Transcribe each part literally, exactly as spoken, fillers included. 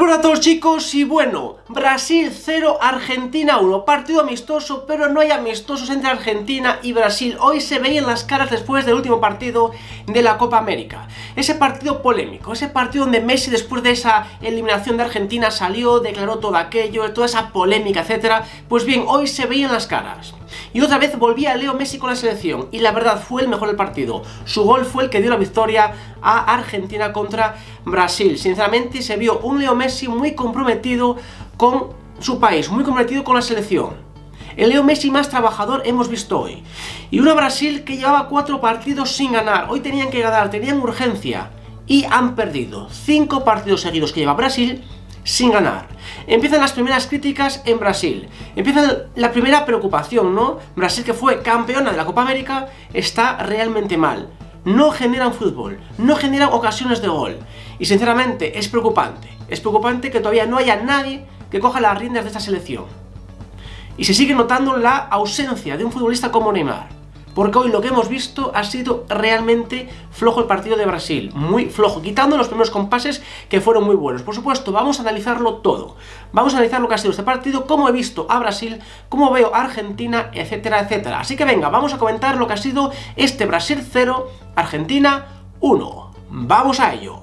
Hola a todos chicos, y bueno, Brasil cero, Argentina uno, partido amistoso, pero no hay amistosos entre Argentina y Brasil. Hoy se veían las caras después del último partido de la Copa América. Ese partido polémico, ese partido donde Messi después de esa eliminación de Argentina salió, declaró todo aquello, toda esa polémica, etcétera. Pues bien, hoy se veían las caras. Y otra vez volvía Leo Messi con la selección, y la verdad fue el mejor del partido. Su gol fue el que dio la victoria a Argentina contra Brasil. Sinceramente se vio un Leo Messi muy comprometido con su país, muy comprometido con la selección. El Leo Messi más trabajador hemos visto hoy. Y una Brasil que llevaba cuatro partidos sin ganar. Hoy tenían que ganar, tenían urgencia. Y han perdido. Cinco partidos seguidos que lleva Brasil sin ganar. Empiezan las primeras críticas en Brasil. Empieza la primera preocupación, ¿no? Brasil, que fue campeona de la Copa América, está realmente mal. No generan fútbol, no generan ocasiones de gol. Y sinceramente es preocupante. Es preocupante que todavía no haya nadie que coja las riendas de esta selección. Y se sigue notando la ausencia de un futbolista como Neymar. Porque hoy lo que hemos visto ha sido realmente flojo el partido de Brasil. Muy flojo, quitando los primeros compases que fueron muy buenos. Por supuesto, vamos a analizarlo todo. Vamos a analizar lo que ha sido este partido, cómo he visto a Brasil, cómo veo a Argentina, etcétera, etcétera. Así que venga, vamos a comentar lo que ha sido este Brasil cero, Argentina uno. ¡Vamos a ello!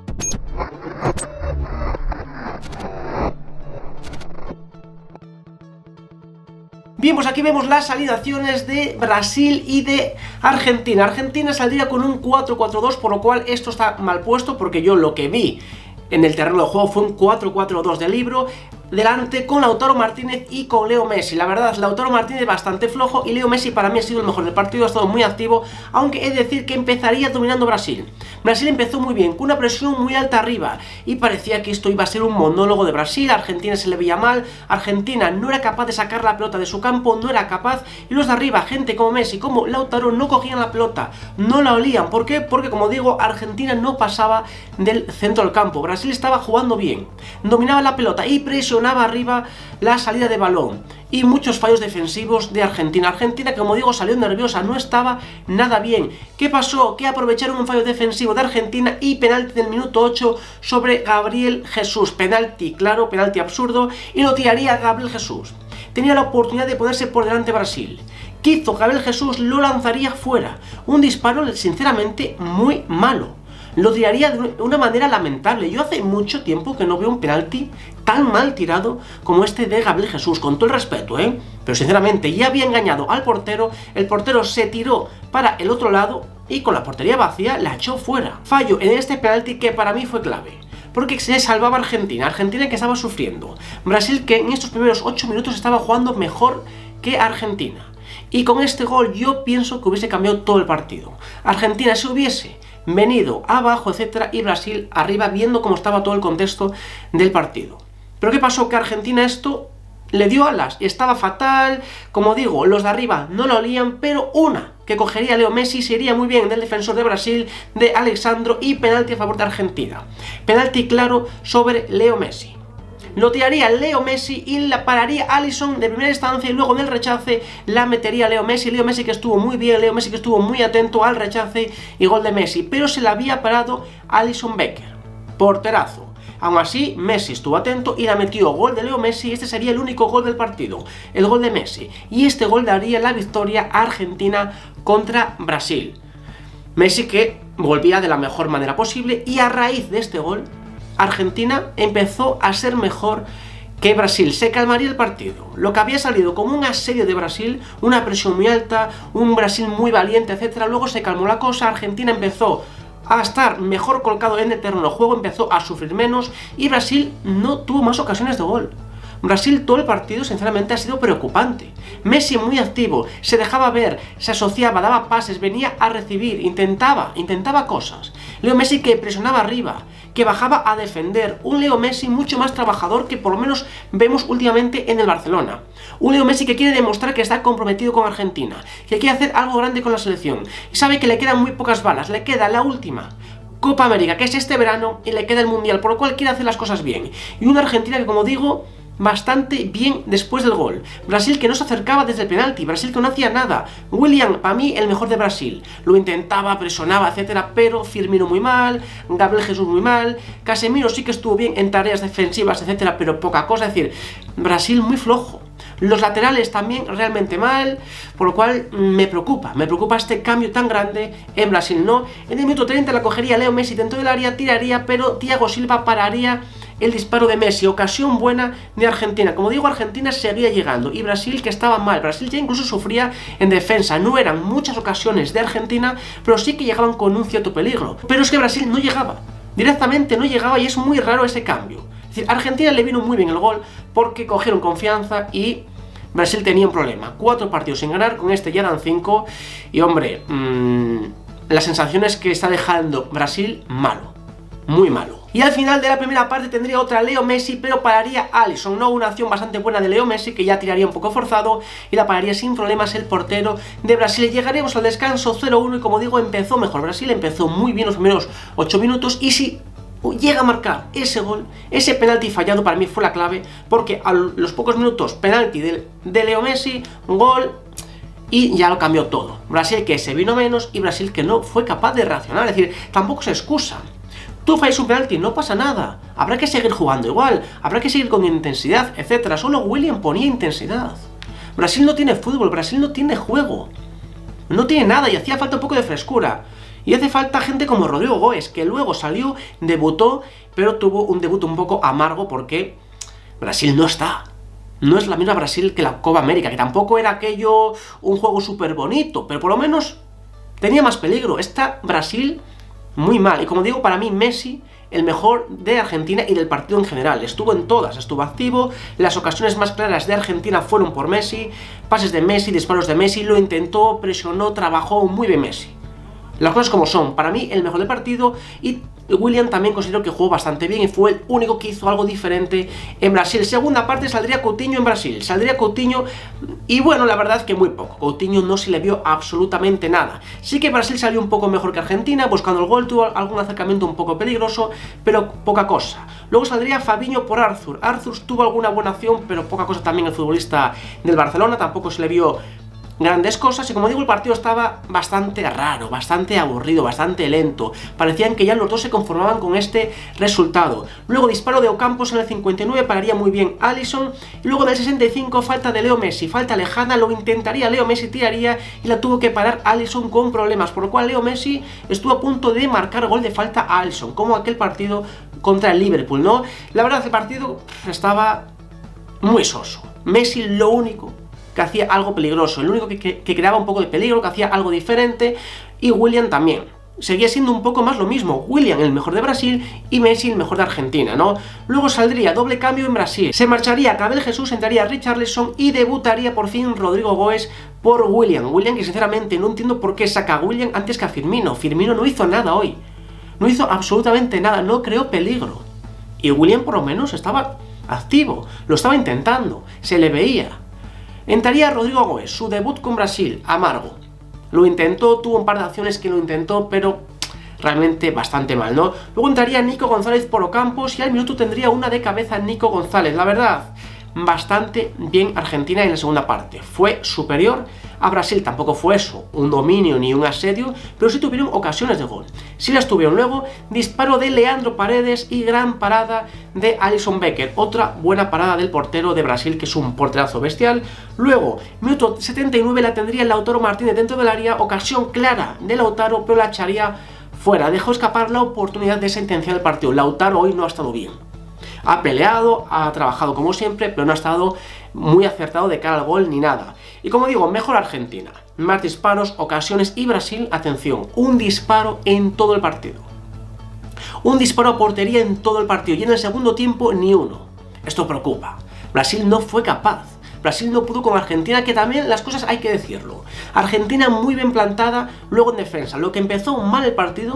Bien, pues aquí vemos las alineaciones de Brasil y de Argentina. Argentina saldría con un cuatro cuatro dos, por lo cual esto está mal puesto, porque yo lo que vi en el terreno de juego fue un cuatro cuatro dos de libro, delante con Lautaro Martínez y con Leo Messi. La verdad, Lautaro Martínez bastante flojo y Leo Messi para mí ha sido el mejor del partido, ha estado muy activo, aunque he de decir que empezaría dominando Brasil. Brasil empezó muy bien, con una presión muy alta arriba, y parecía que esto iba a ser un monólogo de Brasil. Argentina se le veía mal, Argentina no era capaz de sacar la pelota de su campo, no era capaz, y los de arriba, gente como Messi, como Lautaro, no cogían la pelota, no la olían. ¿Por qué? Porque, como digo, Argentina no pasaba del centro del campo. Brasil estaba jugando bien, dominaba la pelota y presionaba arriba la salida de balón, y muchos fallos defensivos de Argentina. Argentina, como digo, salió nerviosa, no estaba nada bien. ¿Qué pasó? Que aprovecharon un fallo defensivo de Argentina y penalti del minuto ocho sobre Gabriel Jesús. Penalti claro, penalti absurdo, y lo tiraría Gabriel Jesús. Tenía la oportunidad de ponerse por delante Brasil. ¿Qué hizo Gabriel Jesús? Lo lanzaría fuera. Un disparo sinceramente muy malo. Lo tiraría de una manera lamentable. Yo hace mucho tiempo que no veo un penalti tan mal tirado como este de Gabriel Jesús, con todo el respeto, ¿eh? Pero sinceramente ya había engañado al portero, el portero se tiró para el otro lado y con la portería vacía la echó fuera. Fallo en este penalti que para mí fue clave, porque se salvaba Argentina, Argentina que estaba sufriendo. Brasil, que en estos primeros ocho minutos estaba jugando mejor que Argentina. Y con este gol yo pienso que hubiese cambiado todo el partido. Argentina se hubiese venido abajo, etcétera, y Brasil arriba, viendo cómo estaba todo el contexto del partido. Pero ¿qué pasó? Que Argentina esto le dio alas, estaba fatal, como digo, los de arriba no lo olían, pero una que cogería Leo Messi se iría muy bien del defensor de Brasil, de Alexandro, y penalti a favor de Argentina. Penalti claro sobre Leo Messi. Lo tiraría Leo Messi y la pararía Alisson de primera instancia, y luego en el rechace la metería Leo Messi. Leo Messi que estuvo muy bien, Leo Messi que estuvo muy atento al rechace y gol de Messi, pero se la había parado Alisson Becker. Porterazo. Aún así, Messi estuvo atento y la metió. Gol de Leo Messi. Este sería el único gol del partido, el gol de Messi, y este gol daría la victoria a Argentina contra Brasil. Messi que volvía de la mejor manera posible, y a raíz de este gol Argentina empezó a ser mejor que Brasil, se calmaría el partido. Lo que había salido como un asedio de Brasil, una presión muy alta, un Brasil muy valiente, etcétera, luego se calmó la cosa. Argentina empezó a estar mejor colocado en el terreno de juego, empezó a sufrir menos, y Brasil no tuvo más ocasiones de gol. Brasil todo el partido sinceramente ha sido preocupante. Messi muy activo, se dejaba ver, se asociaba, daba pases, venía a recibir, intentaba, intentaba cosas. Leo Messi que presionaba arriba, que bajaba a defender. Un Leo Messi mucho más trabajador que por lo menos vemos últimamente en el Barcelona. Un Leo Messi que quiere demostrar que está comprometido con Argentina, que quiere hacer algo grande con la selección, y sabe que le quedan muy pocas balas, le queda la última Copa América, que es este verano, y le queda el Mundial, por lo cual quiere hacer las cosas bien. Y una Argentina que, como digo, bastante bien después del gol. Brasil que no se acercaba desde el penalti, Brasil que no hacía nada. William, para mí, el mejor de Brasil. Lo intentaba, presionaba, etcétera, pero Firmino muy mal, Gabriel Jesús muy mal, Casemiro sí que estuvo bien en tareas defensivas, etcétera, pero poca cosa, es decir, Brasil muy flojo. Los laterales también realmente mal, por lo cual me preocupa, me preocupa este cambio tan grande en Brasil, ¿no? En el minuto treinta la cogería Leo Messi dentro del área, tiraría, pero Thiago Silva pararía el disparo de Messi, ocasión buena de Argentina. Como digo, Argentina seguía llegando y Brasil que estaba mal, Brasil ya incluso sufría en defensa, no eran muchas ocasiones de Argentina, pero sí que llegaban con un cierto peligro. Pero es que Brasil no llegaba, directamente no llegaba y es muy raro ese cambio. Es decir, a Argentina le vino muy bien el gol porque cogieron confianza y Brasil tenía un problema. Cuatro partidos sin ganar, con este ya eran cinco. Y hombre, mmm, las sensaciones que está dejando Brasil, malo. Muy malo. Y al final de la primera parte tendría otra Leo Messi, pero pararía Alisson, ¿no? Una acción bastante buena de Leo Messi, que ya tiraría un poco forzado y la pararía sin problemas el portero de Brasil. Llegaremos al descanso cero uno y como digo, empezó mejor Brasil, empezó muy bien los primeros ocho minutos y si llega a marcar ese gol, ese penalti fallado para mí fue la clave, porque a los pocos minutos penalti de, de Leo Messi, gol y ya lo cambió todo. Brasil que se vino menos y Brasil que no fue capaz de reaccionar, es decir, tampoco se excusa. Tú fallas un penalti, no pasa nada, habrá que seguir jugando igual, habrá que seguir con intensidad, etcétera. Solo William ponía intensidad. Brasil no tiene fútbol, Brasil no tiene juego, no tiene nada y hacía falta un poco de frescura. Y hace falta gente como Rodrigo Goes, que luego salió, debutó, pero tuvo un debut un poco amargo porque Brasil no está. No es la misma Brasil que la Copa América, que tampoco era aquello un juego súper bonito, pero por lo menos tenía más peligro. Está Brasil muy mal. Y como digo, para mí Messi, el mejor de Argentina y del partido en general. Estuvo en todas, estuvo activo, las ocasiones más claras de Argentina fueron por Messi, pases de Messi, disparos de Messi, lo intentó, presionó, trabajó muy bien Messi. Las cosas como son, para mí el mejor del partido y William también considero que jugó bastante bien y fue el único que hizo algo diferente en Brasil. Segunda parte saldría Coutinho en Brasil, saldría Coutinho y bueno, la verdad que muy poco. Coutinho no se le vio absolutamente nada. Sí que Brasil salió un poco mejor que Argentina, buscando el gol, tuvo algún acercamiento un poco peligroso, pero poca cosa. Luego saldría Fabinho por Arthur. Arthur tuvo alguna buena acción, pero poca cosa también el futbolista del Barcelona, tampoco se le vio grandes cosas y como digo el partido estaba bastante raro, bastante aburrido, bastante lento, parecían que ya los dos se conformaban con este resultado. Luego disparo de Ocampos en el cincuenta y nueve, pararía muy bien Alisson y luego del sesenta y cinco falta de Leo Messi, falta lejana, lo intentaría Leo Messi, tiraría y la tuvo que parar Alisson con problemas, por lo cual Leo Messi estuvo a punto de marcar gol de falta a Alisson, como aquel partido contra el Liverpool, ¿no? La verdad el partido estaba muy soso, Messi lo único que hacía algo peligroso, el único que, que, que creaba un poco de peligro, que hacía algo diferente, y William también. Seguía siendo un poco más lo mismo, William el mejor de Brasil y Messi el mejor de Argentina, ¿no? Luego saldría doble cambio en Brasil, se marcharía Gabriel Jesús, entraría Richarlison y debutaría por fin Rodrigo Goes por William. William que sinceramente no entiendo por qué saca a William antes que a Firmino, Firmino no hizo nada hoy, no hizo absolutamente nada, no creó peligro. Y William por lo menos estaba activo, lo estaba intentando, se le veía. Entraría Rodrigo Goes, su debut con Brasil, amargo. Lo intentó, tuvo un par de acciones que lo intentó, pero realmente bastante mal, ¿no? Luego entraría Nico González por Ocampos y al minuto tendría una de cabeza Nico González. La verdad, bastante bien Argentina en la segunda parte. Fue superior a Brasil, tampoco fue eso, un dominio ni un asedio, pero sí tuvieron ocasiones de gol. Sí las tuvieron. Luego, disparo de Leandro Paredes y gran parada de Alisson Becker. Otra buena parada del portero de Brasil, que es un porterazo bestial. Luego, minuto setenta y nueve la tendría Lautaro Martínez dentro del área, ocasión clara de Lautaro, pero la echaría fuera. Dejó escapar la oportunidad de esa intención del partido. Lautaro hoy no ha estado bien. Ha peleado, ha trabajado como siempre, pero no ha estado muy acertado de cara al gol ni nada. Y como digo, mejor Argentina. Más disparos, ocasiones y Brasil, atención, un disparo en todo el partido. Un disparo a portería en todo el partido y en el segundo tiempo ni uno. Esto preocupa. Brasil no fue capaz. Brasil no pudo con Argentina, que también las cosas hay que decirlo. Argentina muy bien plantada, luego en defensa. Lo que empezó mal el partido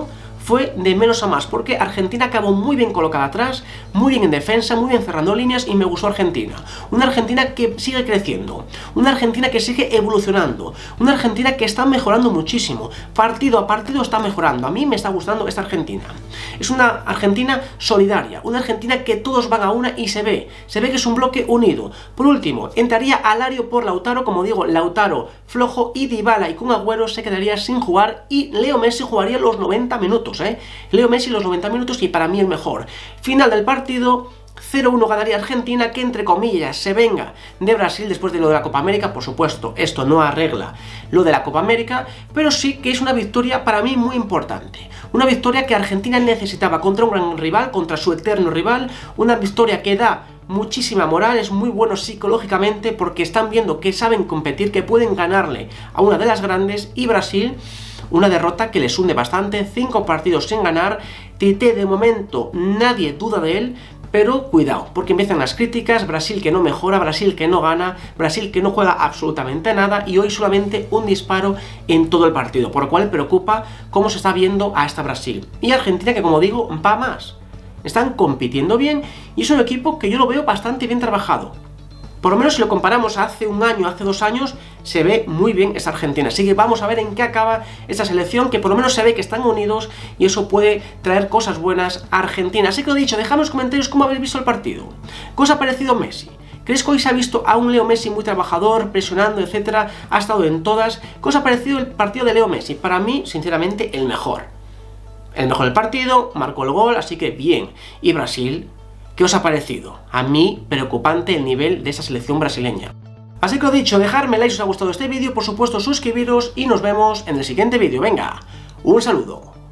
fue de menos a más, porque Argentina acabó muy bien colocada atrás, muy bien en defensa, muy bien cerrando líneas y me gustó Argentina. Una Argentina que sigue creciendo, una Argentina que sigue evolucionando, una Argentina que está mejorando muchísimo, partido a partido está mejorando. A mí me está gustando esta Argentina. Es una Argentina solidaria, una Argentina que todos van a una y se ve, se ve que es un bloque unido. Por último, entraría Alario por Lautaro, como digo, Lautaro flojo y Dybala y Kun Agüero se quedaría sin jugar y Leo Messi jugaría los noventa minutos, ¿eh? Leo Messi los noventa minutos y para mí el mejor. Final del partido, cero uno ganaría Argentina, que entre comillas se venga de Brasil después de lo de la Copa América. Por supuesto, esto no arregla lo de la Copa América, pero sí que es una victoria para mí muy importante. Una victoria que Argentina necesitaba contra un gran rival, contra su eterno rival, una victoria que da muchísima moral, es muy bueno psicológicamente porque están viendo que saben competir, que pueden ganarle a una de las grandes, y Brasil, una derrota que les hunde bastante, cinco partidos sin ganar. Tite de momento nadie duda de él, pero cuidado, porque empiezan las críticas, Brasil que no mejora, Brasil que no gana, Brasil que no juega absolutamente nada y hoy solamente un disparo en todo el partido, por lo cual preocupa cómo se está viendo a esta Brasil. Y Argentina que, como digo, va más. Están compitiendo bien y es un equipo que yo lo veo bastante bien trabajado. Por lo menos si lo comparamos a hace un año, hace dos años, se ve muy bien esta Argentina. Así que vamos a ver en qué acaba esta selección, que por lo menos se ve que están unidos y eso puede traer cosas buenas a Argentina. Así que lo dicho, dejadme en los comentarios cómo habéis visto el partido. ¿Qué os ha parecido Messi? ¿Creéis que hoy se ha visto a un Leo Messi muy trabajador, presionando, etcétera? Ha estado en todas. ¿Qué os ha parecido el partido de Leo Messi? Para mí, sinceramente, el mejor. El mejor del partido, marcó el gol, así que bien. Y Brasil, ¿qué os ha parecido? A mí, preocupante el nivel de esa selección brasileña. Así que lo dicho, dejadme like si os ha gustado este vídeo, por supuesto suscribiros y nos vemos en el siguiente vídeo. Venga, un saludo.